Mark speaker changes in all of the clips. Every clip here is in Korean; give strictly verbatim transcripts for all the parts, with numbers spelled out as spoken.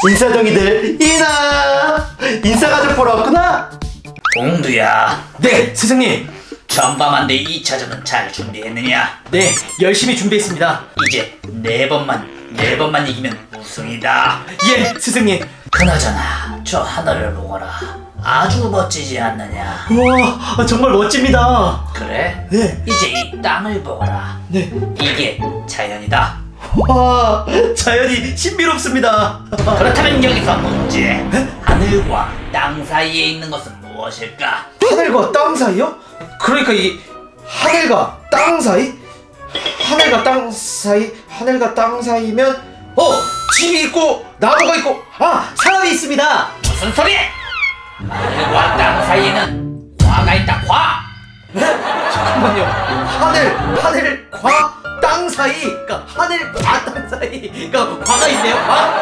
Speaker 1: 인사동이들 이나 인사가족 보러 왔구나.
Speaker 2: 봉두야.
Speaker 1: 네 스승님.
Speaker 2: 전밤한데 이 차전은 잘 준비했느냐?
Speaker 1: 네 열심히 준비했습니다.
Speaker 2: 이제 네 번만 네 번만 이기면 우승이다.
Speaker 1: 예 스승님.
Speaker 2: 그나저나 저 하늘을 보거라. 아주 멋지지 않느냐?
Speaker 1: 우와 정말 멋집니다.
Speaker 2: 그래?
Speaker 1: 네.
Speaker 2: 이제 이 땅을 보거라.
Speaker 1: 네.
Speaker 2: 이게 자연이다.
Speaker 1: 와 자연이 신비롭습니다.
Speaker 2: 그렇다면 여기서 문제. 네? 하늘과 땅 사이에 있는 것은 무엇일까?
Speaker 1: 하늘과 땅 사이요? 그러니까 이 하늘과 땅 사이? 하늘과 땅 사이? 하늘과 땅 사이면 어! 집이 있고 나무가 있고 아! 사람이 있습니다.
Speaker 2: 무슨 소리? 하늘과 땅 사이에는 과가 있다. 과!
Speaker 1: 네? 잠깐만요. 하늘, 하늘, 과, 땅 사이. 그러니까 하늘, 과, 땅 사이. 그러니까 과가 있네요.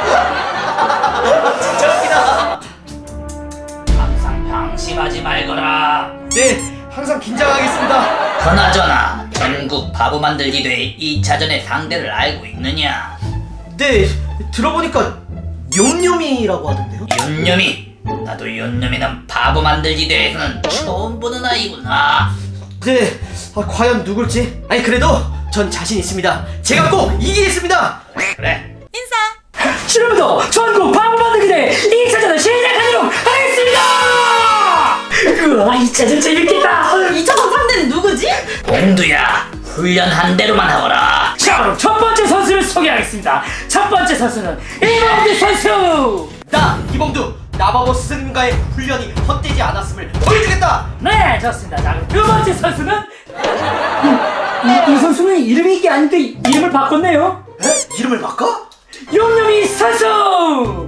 Speaker 1: 과. 진짜 웃기다.
Speaker 2: 항상 방심하지 말거라.
Speaker 1: 네, 항상 긴장하겠습니다.
Speaker 2: 그나저나 전국 바보 만들기 대회 이 차전의 상대를 알고 있느냐?
Speaker 1: 네, 들어보니까 욤욤이라고 하던데요.
Speaker 2: 욤욤이? 나도 욤욤이는 바보 만들기 대회에서는 처음 보는 아이구나.
Speaker 1: 네, 아, 과연 누굴지? 아니 그래도 전 자신 있습니다. 제가 꼭 이기겠습니다.
Speaker 2: 그래.
Speaker 3: 인사. 지금부터 전국 바보 만들기 대회 이 차전을 시작하도록 하겠습니다. 우와 이 차전 재밌겠다.
Speaker 4: 이 차전 상대는 누구지?
Speaker 2: 봉두야, 훈련 한 대로만 하거라.
Speaker 3: 자 그럼 첫 번째 선수를 소개하겠습니다. 첫 번째 선수는 이봉두 선수.
Speaker 1: 나 이봉두 나바보 스승님과의 훈련이 헛되지 않았음을 보여주겠다.
Speaker 3: 네 좋습니다. 자 그럼 두 번째 선수는 이, 이 선수는 이름이 이게 아닌데 이름을 바꿨네요.
Speaker 1: 에? 이름을 바꿔?
Speaker 3: 욤욤이 선수.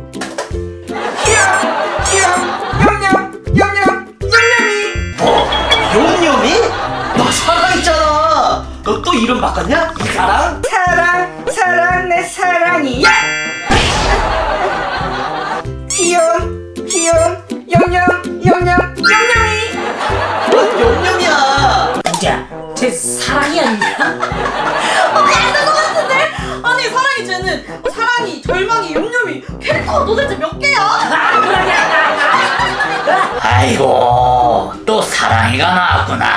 Speaker 4: 귀염 귀염 영영 영영 영영이.
Speaker 1: 뭐? 욤욤이? 너 사랑 있잖아. 너 또 이름 바꿨냐? 이 사랑?
Speaker 4: 사랑 사랑 내 사랑이야. 귀염 귀염 영영 영영 영영이.
Speaker 1: 너 욤욤이야.
Speaker 3: 진짜 제 사랑이 아니야?
Speaker 4: 어, 맞는 것 같은데? 아니 사랑이 쟤는 사랑이 절망이 영영이 캐릭터가 도대체 몇 개야?
Speaker 2: 아이고, 또 사랑이가 나왔구나.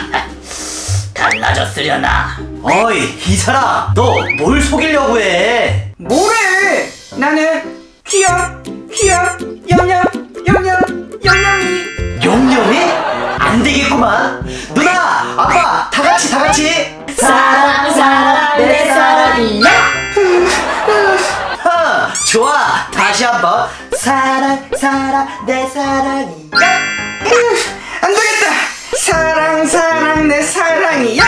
Speaker 2: 달라졌으려나?
Speaker 1: 어이 이 사람 너 뭘 속이려고 해?
Speaker 4: 뭐래? 나는 귀염 귀염 영영 영영 영영이.
Speaker 1: 욤욤이? 안 되겠구만. 누나 아빠 다 같이 다 같이
Speaker 4: 사랑 사랑 내 사랑이야.
Speaker 1: 하, 좋아 다시 한번 사랑 사랑 내 사랑이야.
Speaker 4: 안 되겠다. 사랑 사랑 내 사랑이야.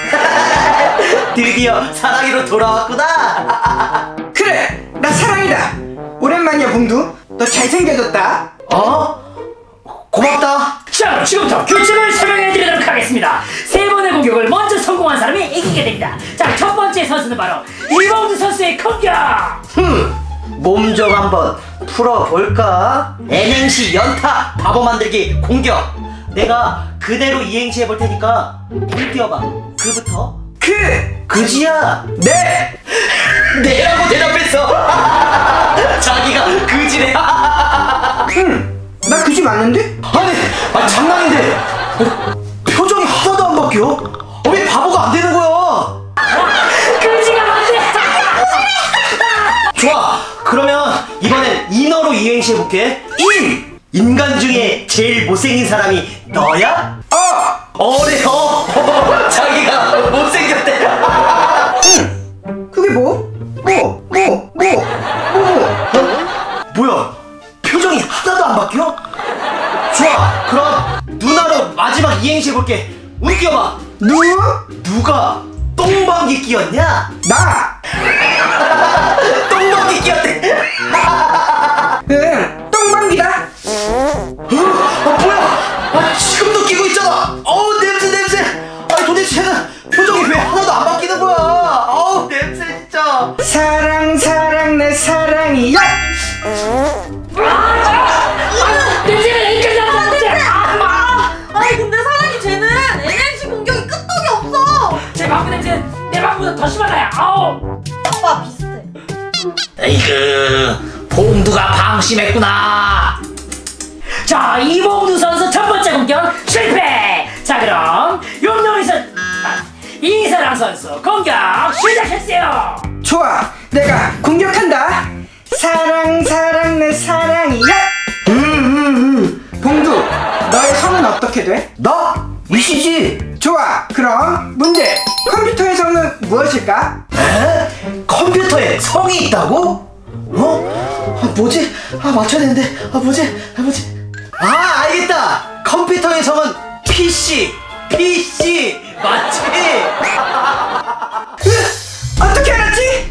Speaker 1: 드디어 사랑이로 돌아왔구나.
Speaker 4: 그래 나 사랑이다. 오랜만이야 봉두. 너 잘생겨졌다.
Speaker 1: 어? 고맙다.
Speaker 3: 자 지금부터 규칙을 설명해드리도록 하겠습니다. 세 번의 공격을 먼저 성공한 사람이 이기게 됩니다. 자 첫 번째 선수는 바로 이봉두 선수의 공격.
Speaker 1: 흠몸 좀 한번 풀어볼까? N행시 연타 바보 만들기 공격. 내가 그대로 이행시 해볼 테니까 물 띄워봐. 그부터
Speaker 4: 그
Speaker 1: 그지야.
Speaker 4: 네.
Speaker 1: 네라고 대답했어. 자기가 그지래.
Speaker 4: 나 그지 맞는데?
Speaker 1: 아니, 아 장난인데. 표정이 하나도 안 바뀌어. 어, 왜 바보가 안 되는 거야?
Speaker 3: 그지가 맞네.
Speaker 1: 좋아. 그러면 이번엔 인어로 이행시 해볼게. 인. 인간 중에 제일 못생긴 사람이 너야?
Speaker 4: 어.
Speaker 1: 어래. 어. 자기가 못생겼대.
Speaker 4: 응. 그게 뭐? 뭐? 뭐? 뭐? 뭐?
Speaker 1: 어? 뭐야? 표정이 하나도 안 바뀌어? 좋아. 그럼 누나로 마지막 이행시 해볼게. 운 띄워봐.
Speaker 4: 누?
Speaker 1: 누가 똥방귀 끼었냐?
Speaker 4: 나.
Speaker 1: 똥방귀 끼었대.
Speaker 4: 응. 똥방귀다.
Speaker 1: 어, 뭐야? 아, 지금도 끼고 있잖아. 어우 냄새 냄새. 아니 도대체 쟤는 표정이 왜 하나도 안 바뀌는 거야? 어우 냄새 진짜.
Speaker 4: 사랑 사랑 내 사랑이야.
Speaker 3: 냄새가 여기까지 나왔는데.
Speaker 4: 아니 근데 사랑이 쟤는 엔엔씨 공격이 끄떡이 없어.
Speaker 3: 제 방구 냄새 내 방구보다 더 심하다야. 아우.
Speaker 4: 오빠 비슷해.
Speaker 2: 에이그, 봉두가 방심했구나.
Speaker 3: 자, 이봉두 선수 첫 번째 공격 실패. 자, 그럼 용룡이 선 아, 이사랑 선수 공격 시작했어요.
Speaker 5: 좋아, 내가 공격한다. 사랑 사랑 내 사랑이야. 음음음 봉두, 너의 성은 어떻게 돼?
Speaker 1: 나? 이씨지.
Speaker 5: 좋아, 그럼 문제. 컴퓨터의 성은 무엇일까?
Speaker 1: 에? 컴퓨터에 성이 있다고? 어? 아, 뭐지? 아, 맞춰야 되는데. 아, 뭐지? 아, 뭐지? 아, 알겠다. 컴퓨터의 성은 피씨. 피씨. 맞지?
Speaker 5: 어떻게 알았지?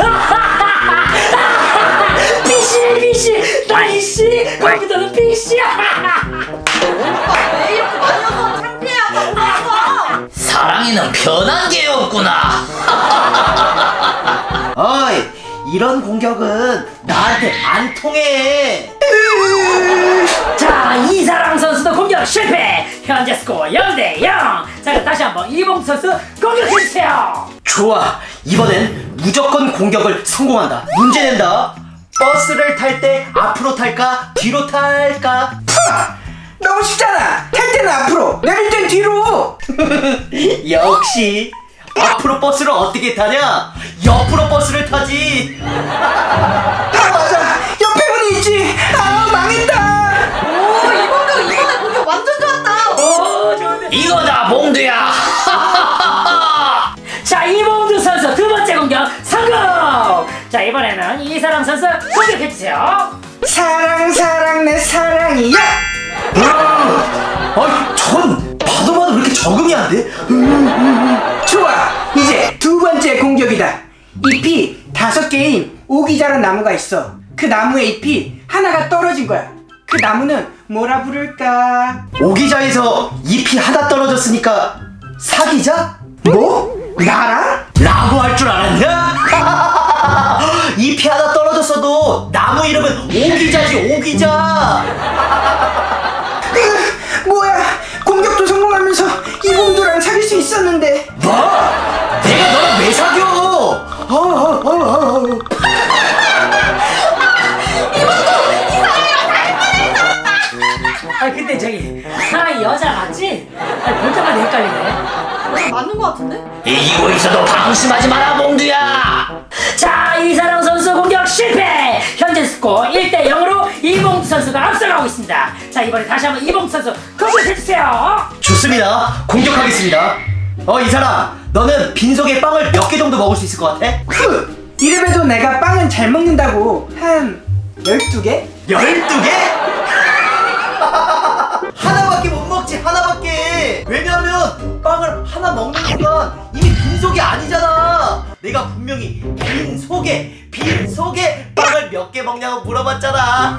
Speaker 3: 피씨 피씨 나이씨 컴퓨터는 피씨야.
Speaker 4: 왜 이렇게 말려서 창피해하고 나서.
Speaker 2: 사랑이는 변한 게 없구나.
Speaker 1: 어이, 이런 공격은 나한테 안 통해.
Speaker 3: 자, 이사랑 선수도 공격 실패. 현재 스코어 영 대 영. 자, 그럼 다시 한번 이봉두 선수 공격해주세요.
Speaker 1: 좋아, 이번엔 무조건 공격을 성공한다. 문제 낸다. 버스를 탈 때 앞으로 탈까 뒤로 탈까?
Speaker 5: 푸아! 너무 쉽잖아. 탈 때는 앞으로, 내릴 땐 뒤로.
Speaker 1: 역시 앞으로 버스를 어떻게 타냐? 옆으로 버스를 타지.
Speaker 5: 아, 맞아, 옆에 문이 있지. 아, 망했다.
Speaker 4: 오, 이봉두 이번에 공격 완전 좋았다.
Speaker 3: 오, 좋은데.
Speaker 2: 이거다, 봉두야.
Speaker 3: 자, 이봉두 선수 두 번째 공격 성공. 자, 이번에는 이사랑 선수 공격해주세요.
Speaker 5: 사랑 사랑 내 사랑이야.
Speaker 1: 아이, 전 봐도 봐도 왜 이렇게 적응이 안 돼?
Speaker 5: 좋아, 이제 두 번째 공격이다. 잎이 다섯 개인 오기자란 나무가 있어. 그 나무의 잎이 하나가 떨어진 거야. 그 나무는 뭐라 부를까?
Speaker 1: 오기자에서 잎이 하나 떨어졌으니까 사기자?
Speaker 5: 뭐? 나랑?
Speaker 1: 라고 할 줄 알았냐? 잎이 하나 떨어졌어도 나무 이름은 오기자지, 오기자.
Speaker 5: 으, 뭐야, 공격도 성공하면서 이봉두랑 사귈 수 있었는데.
Speaker 1: 뭐? 내가 너랑 왜 사겨? 어, 어, 어, 어.
Speaker 3: 아, 근데 저기 사랑이 여자 맞지? 아니, 볼 때마다 헷갈리네.
Speaker 4: 맞는 거 같은데?
Speaker 2: 이기고 있어도 방심하지 마라, 봉두야.
Speaker 3: 자, 이사랑 선수 공격 실패. 현재 스코어 일 대 영으로 이봉두 선수가 앞서가고 있습니다. 자, 이번에 다시 한번 이봉두 선수 공격해주세요.
Speaker 1: 좋습니다. 공격하겠습니다. 어, 이 사람, 너는 빈속에 빵을 몇 개 정도 먹을 수 있을 것 같아?
Speaker 5: 후, 이래봬도 내가 빵은 잘 먹는다고. 한 열두 개?
Speaker 1: 열두 개? 하나밖에 못 먹지, 하나밖에. 왜냐하면 빵을 하나 먹는 순간 이미 빈속이 아니잖아. 내가 분명히 빈속에 빈속에 빵을 몇 개 먹냐고 물어봤잖아.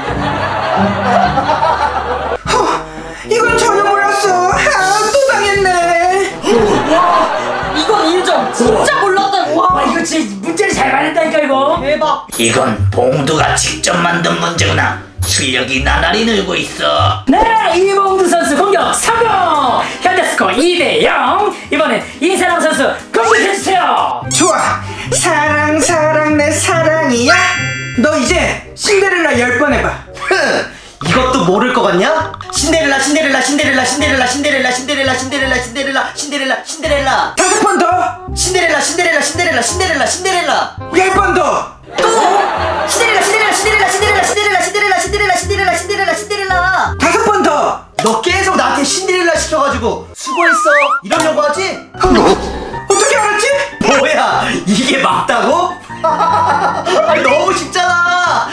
Speaker 5: 허, 이건 전혀 몰랐어. 아, 또 당했네.
Speaker 4: 와, 이건 인정. 진짜 몰랐다.
Speaker 3: 와,
Speaker 4: 와,
Speaker 3: 이거 진짜 문제를 잘 맞았다니까 이거.
Speaker 4: 대박.
Speaker 2: 이건 봉두가 직접 만든 문제구나. 실력이 나날이 늘고 있어.
Speaker 3: 네, 이봉두 선수 공격 성공. 현재 스코어 이 대 영. 이번엔 이사랑 선수 공격해주세요.
Speaker 5: 좋아, 사랑 사랑 내 사랑이야. 너 이제 신데렐라 열 번 해봐.
Speaker 1: 흥, 이것도 모를 것 같냐? 신데렐라 신데렐라 신데렐라 신데렐라 신데렐라 신데렐라 신데렐라 신데렐라 신데렐라 신데렐라
Speaker 5: 다섯 번 더.
Speaker 1: 신데렐라 신데렐라 신데렐라 신데렐라 신데렐라
Speaker 5: 열 번 더.
Speaker 1: 또 신데렐라 신데렐라 신데렐라 신데렐라 신데렐라 신데렐라 신데렐라 신데렐라 신데렐라 신데렐라
Speaker 5: 다섯 번 더.
Speaker 1: 너 계속 나한테 신데렐라 시켜가지고 수고했어 이러려고 하지?
Speaker 5: 어, 어떻게 알았지?
Speaker 1: 뭐야 이게 맞다고? 아니 너무 쉽잖아.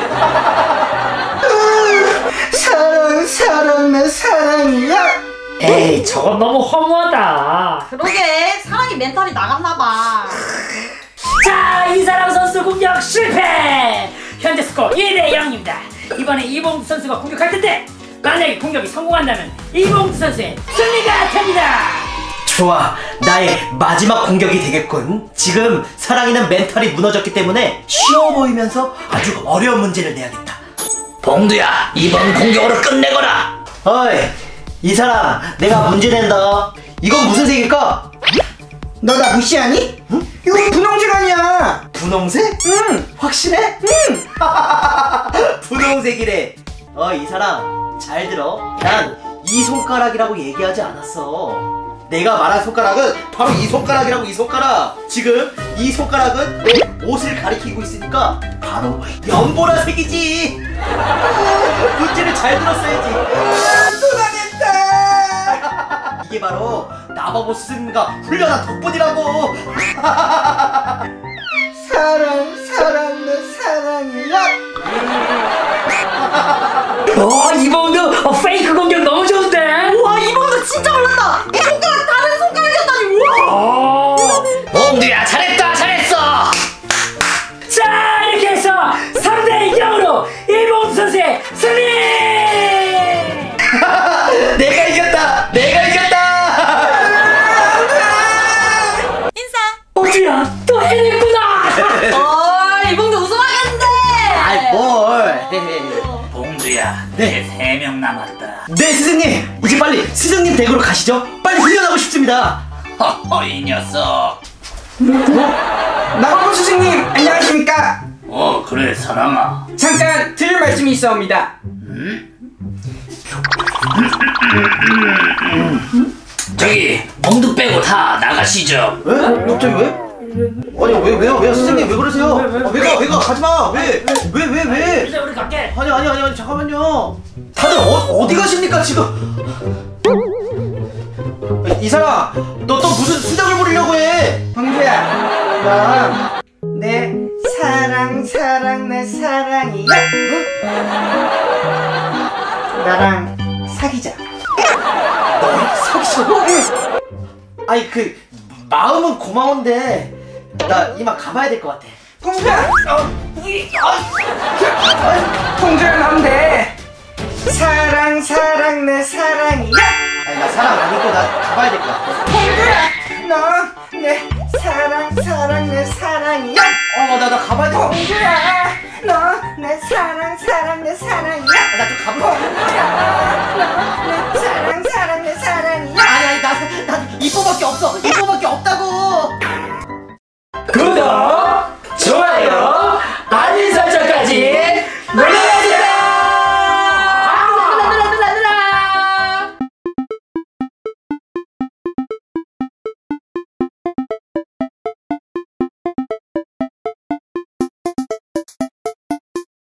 Speaker 5: 사랑 사랑 내 사랑이야.
Speaker 3: 에이, 저건 너무 허무하다.
Speaker 4: 그러게, 사랑이 멘탈이 나갔나봐.
Speaker 3: 자, 이사랑 선수 공격 실패. 현재 스코어 이 대 영입니다. 이번에 이봉두 선수가 공격할 텐데 만약에 공격이 성공한다면 이봉두 선수의 승리가 됩니다.
Speaker 1: 좋아, 나의 마지막 공격이 되겠군. 지금 사랑이는 멘탈이 무너졌기 때문에 쉬워 보이면서 아주 어려운 문제를 내야겠다.
Speaker 2: 봉두야, 이번 공격으로 끝내거라.
Speaker 1: 어이, 이 사람 내가 문제 낸다. 이건 무슨 색일까?
Speaker 5: 너 나 무시하니? 응? 이건 분홍색 아니야.
Speaker 1: 분홍색? 분홍색?
Speaker 5: 응.
Speaker 1: 확실해?
Speaker 5: 응.
Speaker 1: 분홍색이래. 어, 이 사람 잘 들어. 난 이 손가락이라고 얘기하지 않았어. 내가 말한 손가락은 바로 이 손가락이라고. 이 손가락. 지금 이 손가락은 내 옷을 가리키고 있으니까 바로 연보라색이지. 문제를 잘 들었어야지.
Speaker 5: 또 당했다.
Speaker 1: 이게 바로 나바보 스승님과 훈련한 덕분이라고.
Speaker 5: 사랑 사랑 내 사랑이야.
Speaker 3: 어 이봉두 어, 페이크 공격 너무 좋은데.
Speaker 4: 와 이봉두 진짜 몰랐다. 이 손가락 다른 손가락이었다니. 우와.
Speaker 3: 어.
Speaker 2: 봉두야 잘했다 잘했어.
Speaker 3: 자 이렇게 해서 삼 대 영으로 이봉두 선수의 승리.
Speaker 1: 내가 이겼다. 내가 이겼다.
Speaker 4: 인사.
Speaker 3: 봉두야 또 해냈구나.
Speaker 4: 어 이봉두 우승하겠는데.
Speaker 1: 아이 뭘.
Speaker 2: 봉두야 이제 세 명 남았다.
Speaker 1: 네 스승님, 이제 빨리 스승님 댁으로 가시죠. 빨리 훈련하고 싶습니다.
Speaker 2: 허허 이 녀석.
Speaker 5: 나바보 스승님 안녕하십니까?
Speaker 2: 어 그래 사랑아.
Speaker 5: 잠깐 드릴 말씀이 있어옵니다.
Speaker 2: 저기 봉두 빼고 다 나가시죠.
Speaker 1: 왜? 갑자기 왜? 아니 왜 왜요? 왜요? 스승님 왜 그러세요? 아, 왜가 왜가 가지마. 왜? 왜 왜 왜?
Speaker 3: 이제 우리 갈게.
Speaker 1: 아니 아니 아니 아니 잠깐만요. 다들 어, 어디 가십니까 지금? 이 사람 너 또 무슨 수작을 부리려고 해?
Speaker 5: 형제야, 넌 내 사랑 사랑 내 사랑이야. 나랑 사귀자.
Speaker 1: 사귀자고? 아니 그 마음은 고마운데 나 이만 가봐야 될 것 같아.
Speaker 5: 공주야, 공주야 넌내 사랑 사랑 내 사랑이야.
Speaker 1: 아니 나 사랑 아니고 나 가봐야 될 것 같아.
Speaker 5: 공주야, 넌 내 사랑 사랑 내 사랑이야.
Speaker 1: 어 나 나 가봐야 될 것 같아.
Speaker 5: 공주야, 넌 내 사랑 사랑 내 사랑이야.
Speaker 1: 나 좀 가볼게.
Speaker 5: 공주야, 넌 내 사랑